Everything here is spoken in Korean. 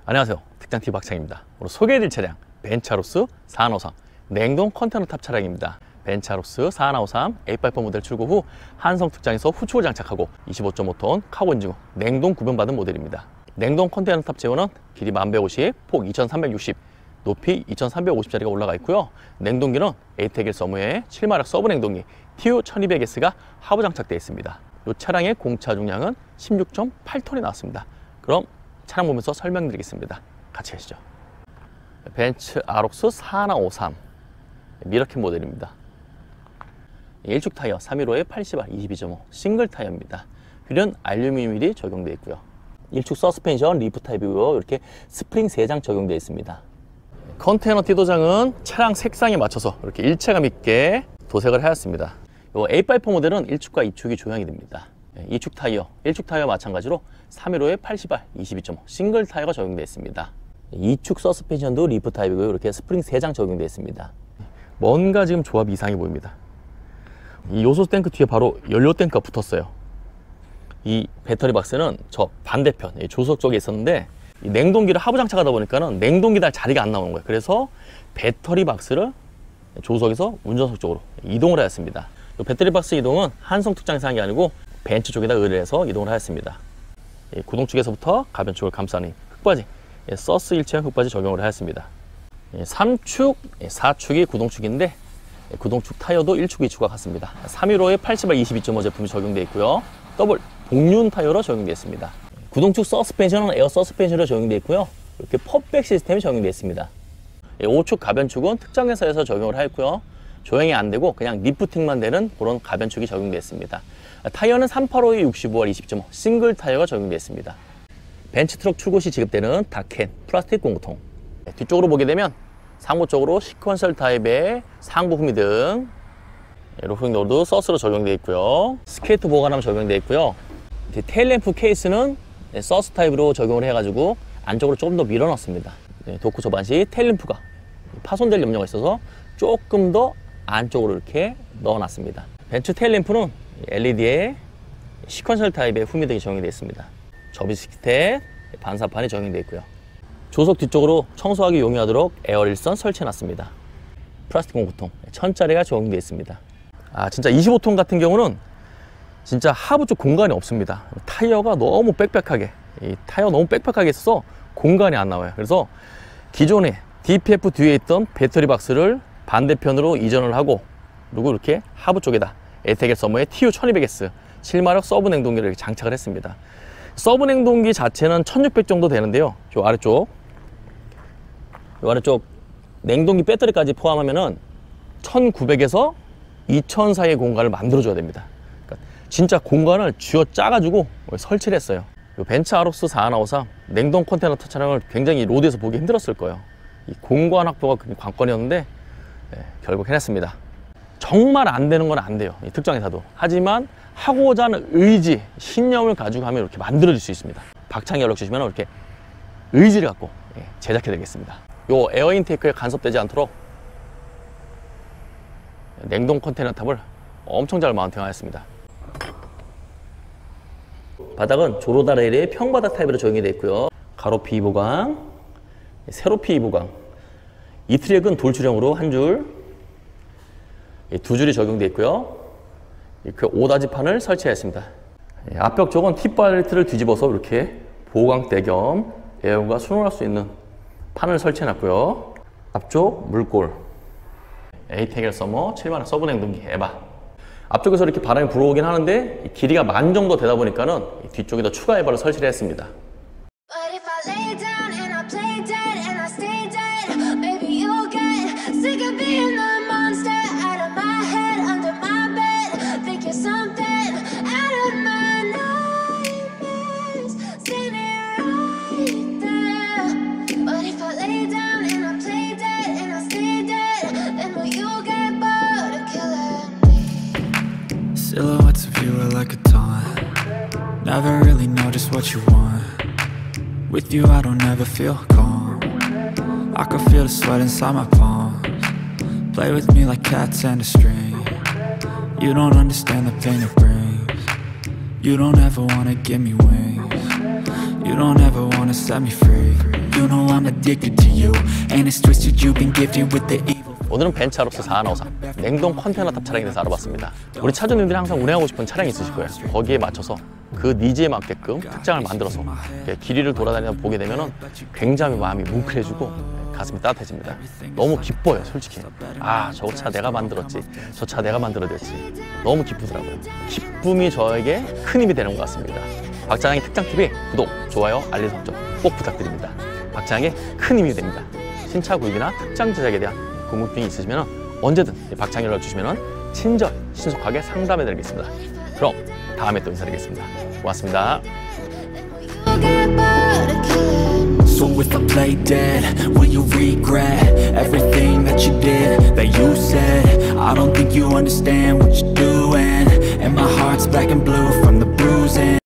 안녕하세요, 특장TV 박창입니다. 오늘 소개해드릴 차량 벤츠아로스 4153 냉동 컨테이너탑 차량입니다. 벤츠아로스 4153 A8 모델 출고 후 한성 특장에서 후축을 장착하고 25.5톤 카고 인증 후 냉동 구변받은 모델입니다. 냉동 컨테이너탑 제어는 길이 1150, 폭 2360, 높이 2350짜리가 올라가 있고요. 냉동기는 에이텍일 서머의 7마력 서브 냉동기 TU1200S가 하부 장착되어 있습니다. 이 차량의 공차 중량은 16.8톤이 나왔습니다. 그럼 차량 보면서 설명드리겠습니다. 같이 가시죠. 벤츠아로스 4153 미러캣 모델입니다. 1축 타이어 315에 80R 22.5 싱글 타이어입니다. 휠은 알루미늄 휠이 적용되어 있고요. 1축 서스펜션 리프 타입이고요. 이렇게 스프링 3장 적용되어 있습니다. 컨테이너 띠도장은 차량 색상에 맞춰서 이렇게 일체감 있게 도색을 하였습니다. 이 A8 모델은 1축과 2축이 조향이 됩니다. 2축 타이어, 1축 타이어 마찬가지로 315에 80R 22.5 싱글 타이어가 적용되어 있습니다. 2축 서스펜션도 리프 타입이고요. 이렇게 스프링 3장 적용되어 있습니다. 뭔가 지금 조합이 이상해 보입니다. 이 요소 탱크 뒤에 바로 연료 탱크가 붙었어요. 이 배터리 박스는 저 반대편 조석 쪽에 있었는데 이 냉동기를 하부 장착하다 보니까는 냉동기 달 자리가 안 나오는 거예요. 그래서 배터리 박스를 조석에서 운전석 쪽으로 이동을 하였습니다. 이 배터리 박스 이동은 한성 특장에서 한 게 아니고 벤츠 쪽에다 의뢰해서 이동을 하였습니다. 구동 쪽에서부터 가변 쪽을 감싸는 흙바지, 서스 일체형 흙바지 적용을 하였습니다. 3축, 4축이 구동축인데 구동축 타이어도 1축, 2축과 같습니다. 315에 80R 22.5 제품이 적용되어 있고요. 더블 복륜 타이어로 적용되어 있습니다. 구동축 서스펜션은 에어 서스펜션으로 적용되어 있고요. 이렇게 pop백 시스템이 적용되어 있습니다. 5축 가변축은 특정회사에서 적용을 하였고요. 조형이 안 되고 그냥 리프팅만 되는 그런 가변축이 적용되어 있습니다. 타이어는 385에 65R 20.5 싱글 타이어가 적용되어 있습니다. 벤츠 트럭 출고 시 지급되는 다캔 플라스틱 공구통. 뒤쪽으로 보게 되면 상부 쪽으로 시퀀셜 타입의 상부 후미등, 로핑 도어도 서스로 적용되어 있고요. 스케이트 보관함 적용되어 있고요. 테일램프 케이스는 서스 타입으로 적용을 해가지고 안쪽으로 조금 더 밀어놨습니다. 도크 조반 시 테일램프가 파손될 염려가 있어서 조금 더 안쪽으로 이렇게 넣어놨습니다. 벤츠 테일램프는 LED에 시퀀셜 타입의 후미등이 적용되어 있습니다. 접이식태 반사판이 적용되어 있고요. 조석 뒤쪽으로 청소하기 용이하도록 에어릴선 설치해놨습니다. 플라스틱 공구통 1000짜리가 적용되어 있습니다. 진짜 25톤 같은 경우는 진짜 하부 쪽 공간이 없습니다. 타이어가 너무 빽빽하게, 이 타이어 너무 빽빽하게 있어서 공간이 안 나와요. 그래서 기존에 DPF 뒤에 있던 배터리 박스를 반대편으로 이전을 하고, 그리고 이렇게 하부 쪽에다 에이텍일 서머의 TU1200S 7마력 서브 냉동기를 이렇게 장착을 했습니다. 서브 냉동기 자체는 1600 정도 되는데요. 요 아래쪽 냉동기 배터리까지 포함하면은 1900에서 2000 사이의 공간을 만들어줘야 됩니다. 그러니까 진짜 공간을 쥐어 짜가지고 설치를 했어요. 요 벤츠아로스 4153 냉동 컨테이너 차량을 굉장히 로드에서 보기 힘들었을 거예요. 이 공간 확보가 관건이었는데 결국 해냈습니다. 정말 안 되는 건 안 돼요, 이 특정회사도. 하지만 하고자 하는 의지, 신념을 가지고 하면 이렇게 만들어질 수 있습니다. 박창희 연락 주시면 이렇게 의지를 갖고 제작해 드리겠습니다. 요 에어 인테이크에 간섭되지 않도록 냉동 컨테이너 탑을 엄청 잘 마운팅하였습니다. 바닥은 조로다 레일의 평바닥 타입으로 적용이 되어 있고요. 가로 P 보강, 세로 P 보강, 이 트랙은 돌출형으로 한 줄, 두 줄이 적용되어 있고요. 이렇게 5다지판을 설치했습니다. 앞벽 쪽은 팁벨트를 뒤집어서 이렇게 보강대 겸 에어가 순환할 수 있는 판을 설치해 놨고요. 앞쪽 물골, 에이텍일 서머 7마력 서브 냉동기 에바. 앞쪽에서 이렇게 바람이 불어오긴 하는데 길이가 만 정도 되다 보니까는 뒤쪽에 더 추가 에바를 설치를 했습니다. Silhouettes of you are like a taunt. Never really know just what you want. With you I don't ever feel calm. I can feel the sweat inside my palms. Play with me like cats and a string. You don't understand the pain it brings. You don't ever wanna give me wings. You don't ever wanna set me free. You you know I'm addicted to you. And it's twisted, you've been gifted with the evil. 오늘은 벤츠 아롭스 453 냉동 컨테이너 탑 차량에 대해서 알아봤습니다. 우리 차주님들이 항상 운행하고 싶은 차량이 있으실 거예요. 거기에 맞춰서 그 니즈에 맞게끔 특장을 만들어서 길이를 돌아다니다 보게 되면 굉장히 마음이 뭉클해지고 가슴이 따뜻해집니다. 너무 기뻐요, 솔직히. 아, 저거 차 내가 만들었지, 저 차 내가 만들어냈지. 너무 기쁘더라고요. 기쁨이 저에게 큰 힘이 되는 것 같습니다. 박장의 특장TV 구독, 좋아요, 알림 설정 꼭 부탁드립니다. 박장의 큰 힘이 됩니다. 신차 구입이나 특장 제작에 대한 궁금증이 있으시면 언제든 박장에 연락주시면 친절, 신속하게 상담해드리겠습니다. 그럼 다음에 또 인사드리겠습니다. 고맙습니다. So if I play dead, will you regret everything that you did, that you said? I don't think you understand what you're doing, and my heart's black and blue from the bruising.